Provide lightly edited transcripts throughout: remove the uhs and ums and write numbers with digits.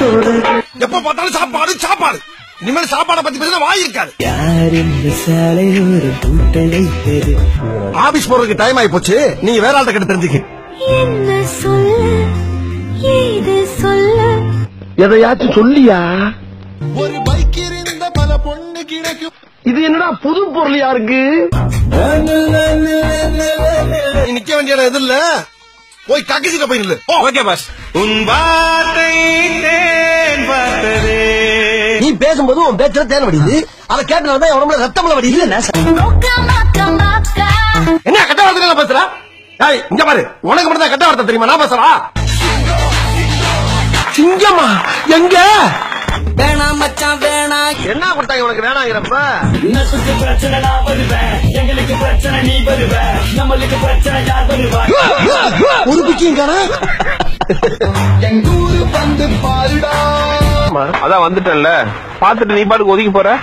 எப்ப பார்த்தாலும் சாப்பாடு சாப்பாடு. இனிமேல் சாப்பாடை பத்தி பேசினா வாய் இருக்காது. ஆபீஸ் போறதுக்கு டைம் ஆகி போச்சு. நீங்க வேற ஆள்கிட்ட கிட்ட தெரிஞ்சுக்க. எதையாச்சும் சொல்லியா? ஒரு பைக் இருந்த பல பொண்ணு கிடைக்கும். இது என்னடா புது பொருள் யாருக்கு? நிக்க வேண்டிய இடம் எது இல்ல, போய் கக்கிச்சிட்ட போய் நில்லு. Okay boss. உன் வார்த்தை தேன் பார்த்ததே. நீ பேசும்போது உன் பேச்சுல தேன் வடியுது. அதை கேட்டனால்தான் உடம்புல ரத்தம்ல வடியுது. என்ன கட்ட வார்த்தை பேசுற? இங்க பாரு, உனக்கு மட்டும் தான் கட்ட வார்த்தை தெரியுமா? நான் பேசுறா சிங்கமா எங்க? வேணாம் மச்சான் வேணாம். என்ன கொடுத்தாங்க உனக்கு வேணாங்கிறப்ப? நசுக்கு பிரச்சனை நான் வருவேன், எங்களுக்கு பிரச்சனை நீ வருவ, நம்மளுக்கு பிரச்சனை யார் வருவா? ஒரு பிக்கிங்காரா? எங்க ஊரு வந்து பாருடா. அதான் வந்துட்டேன்ல, பாத்துட்டு நீ பாட்டுக்கு ஒதுக்கி போற.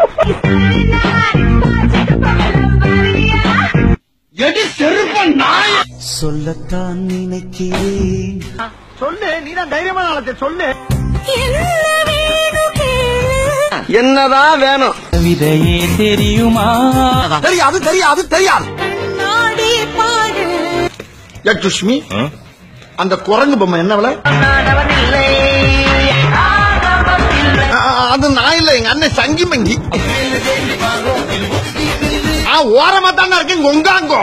எடி செருப்ப நாய். சொல்லத்தான் நினைக்கிறேன். சொல்லு, நீதான் தைரியமான ஆளத்தை சொல்லு. என்னதான் வேணும்? விதையே தெரியுமா? தெரியாது தெரியாது தெரியாது. சுஷ்மி, அந்த குரங்கு பொம்மை என்ன விலை? அது நான் இல்ல, எங்க அண்ணன் சங்கி மங்கி. ஓரமா தானே இருக்கு கொங்காங்கோ.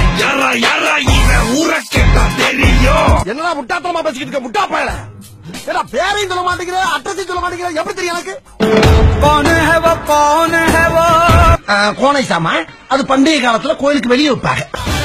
என்னடா முட்டாத்தனமா பேசிக்கிட்டு இருக்க முட்டா பயல? பேரையும் சொல்ல மாட்டேங்கிற, அட்ரஸையும் சொல்ல மாட்டேங்கிற, எப்படி தெரியும் எனக்கு? கோனை சாமா அது பண்டைய காலத்துல கோயிலுக்கு வெளியே வைப்பாங்க.